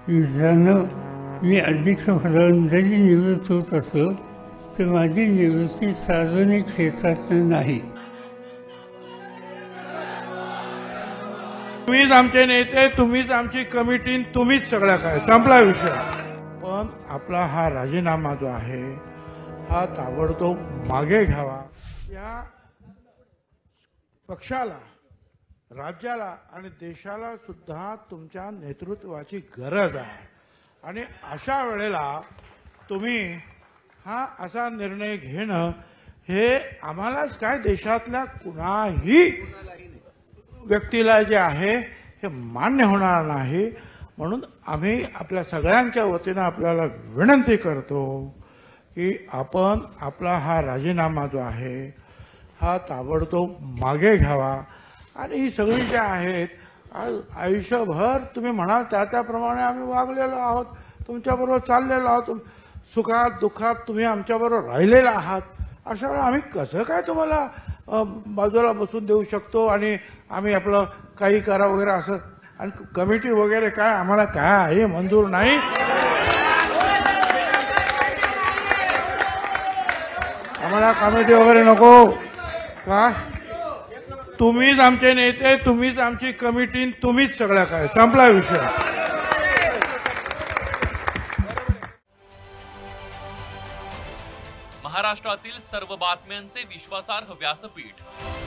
मित्रांनो, मी अध्यक्ष पदावरून जरी निवृत्त होत असलो तर माझी निवृत्ती सार्वजनिक क्षेत्रात नाही. तुम्हीच आमचे नेते, तुम्हीच आमची कमिटी, तुम्हीच सगळं काय, संपला विषय. पण आपला हा राजीनामा जो आहे हा ताबडतोब मागे घ्यावा. या पक्षाला, राज्याला आणि देशाला सुद्धा तुमच्या नेतृत्वाची गरज आहे. आणि अशा वेळेला तुम्ही हा असा निर्णय घेणं हे आम्हालाच काय, देशातल्या कुणाही व्यक्तीला जे आहे हे मान्य होणार नाही. म्हणून आम्ही आपल्या सगळ्यांच्या वतीनं आपल्याला विनंती करतो की आपण आपला हा राजीनामा जो आहे हा ताबडतोब मागे घ्यावा. आणि ही सगळी जे आहेत आयुष्यभर तुम्ही म्हणाल त्याप्रमाणे आम्ही वागलेलो आहोत, तुमच्याबरोबर चाललेलो आहोत, सुखात दुःखात तुम्ही आमच्याबरोबर राहिलेला आहात. अशा वेळेला आम्ही कसं काय तुम्हाला बाजूला बसून देऊ शकतो आणि आम्ही आपलं काही करा वगैरे असं. आणि कमिटी वगैरे काय आम्हाला काय हे मंजूर नाही. आम्हाला कमिटी वगैरे नको. काय तुम्हीच आमचे नेते, तुम्हीच आमची कमिटी, तुम्हीच सगळं काय, संपला विषय. महाराष्ट्रातील सर्व बातम्यांचे विश्वासार्ह व्यासपीठ.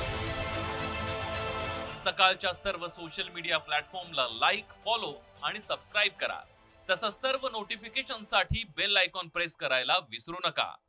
सकाळच्या सर्व सोशल मीडिया प्लॅटफॉर्मला लाईक, फॉलो आणि सबस्क्राईब करा. तसंच सर्व नोटिफिकेशनसाठी बेल आयकॉन प्रेस करायला विसरू नका.